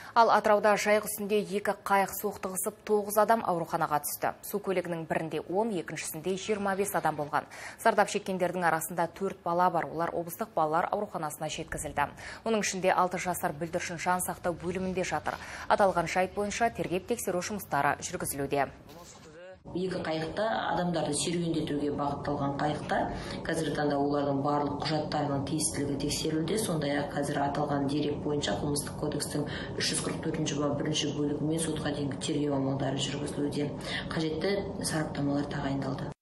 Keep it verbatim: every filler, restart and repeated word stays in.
Ал Атырауда жайық үстінде екі қайық соқтығысып тоғыз адам ауруханаға түсті. Су көлігінің бірінде он, екіншісінде жиырма бес адам болған. Зардап шеккендердің арасында төрт бала бар. Олар облыстық балалар ауруханасына жеткізілді. Оның ішінде алты жасар бүлдіршін жан сақтау бөлімінде жатыр. Аталған жайт бойынша тергеп тексеру жұмыстары жүргізілуде. Екі қайықта адамдарды серуендетуге бағытталған қайықта қазіргі таңда олардың барлық құжаттарының тиістілігі тексерілуде. Сондай-ақ қазір аталған дерек бойынша қылмыстық кодекстің үш жүз қырық төртінші бабы бірінші бөлігімен сотқа дейінгі тергеу амалдары жүргізілуде. Қажетті сараптамалар тағайындалды.